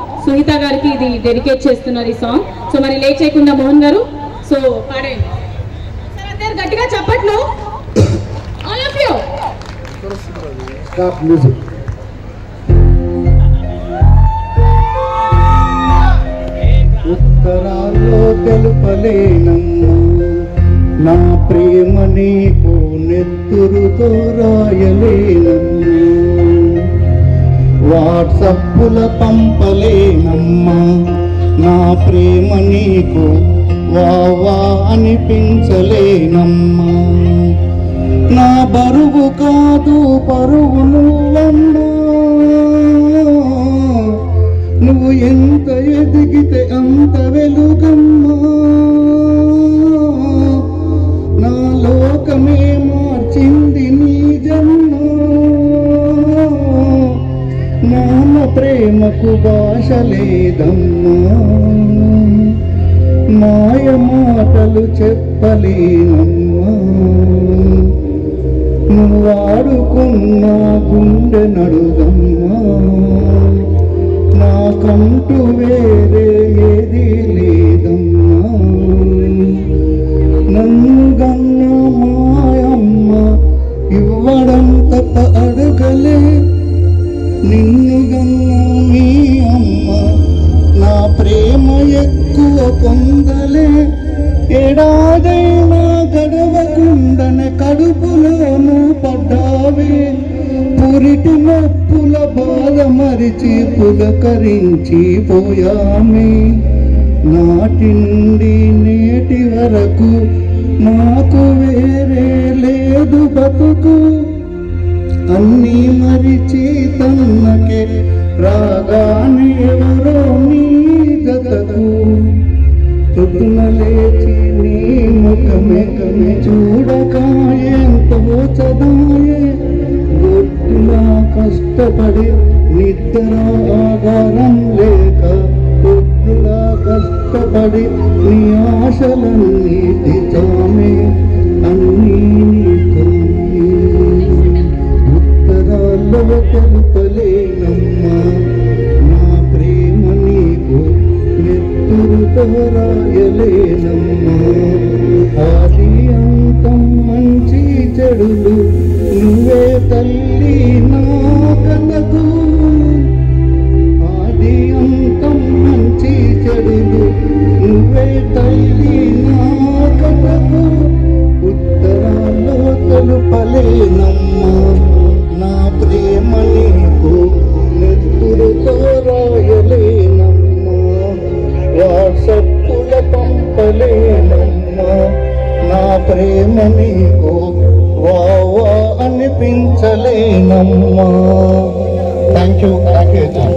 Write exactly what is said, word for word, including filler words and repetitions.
సునీత గారికి ఇది డెడికేట్ చేస్తున్నారు ఈ సాంగ్. సో మరి లేట్ చేయకుండా మోహన్ గారు సో పాడండి. గట్టిగా చెప్పట్లు. All of you stop music. ఉత్తరాల్లో తెలుపలేనమ్మా నా ప్రేమ నీకు నెత్తురుతో రాయలేనమ్మా వాట్సప్పుల పంపలేనమ్మా నా ప్రేమ నీకు వావా అనిపించలేనమ్మా నా బరువు కాదు పరువు నువ్వమ్మా నువ్వు ఎంత ఎదిగితే అంత వెలుగమ్మా నా లోకమే మార్చింది నీ జన్మ నాన్న ప్రేమకు భాష లేదమ్మా మాయ మాటలు చెప్పలేనమ్మా నువ్వు ఆడుకున్న గుండె నడుగమ్మా నాకంటూ వేరే ఏది లేదమ్మా నన్ను గన్న మాయమ్మ ఇవ్వడం తప్ప అడగలే నిన్ను గన్న మీ అమ్మ నా ప్రేమ ఎక్కువ పొందలే ఏడాదైనా గడవకుండనే కడుపులోనూ పడ్డావే పురిటి నొప్పుల బాధ మరిచి పులకరించి పోయామే నాటి నుండి నేటి వరకు మాకు వేరే లేదు బతుకు అన్నీ మరిచి తన్నకే రాగానే ఎవరో నీ గతకు పొద్దున లేచి నీ ముఖమే కమే చూడక ఎంతో చదాయే గొట్టులా కష్టపడి నిద్ర ఆధారం లేక పొద్దులా కష్టపడి నీ ఆశలన్నీ తీర్చామే అన్నీ నీతోనే ఉత్తరాల్లో తెలుపలేనమ్మా నా ప్రేమ నీకు నెత్తురుతో రాయలేనమ్మా ఆది అంతం మంచి చెడులు నువ్వే తల్లి నా కథకు ఆది అంతం మంచి చెడులు నువ్వే తల్లి నా కథకు ఉత్తరాల్లో తెలుపలేనమ్మా నా ప్రేమ నీకు నెత్తురుతో రాయలేనమ్మా వాట్సప్పుల పంపలేనమ్మా నా ప్రేమ నీకు వావా అనిపించలేనమ్మా. Thank you thank you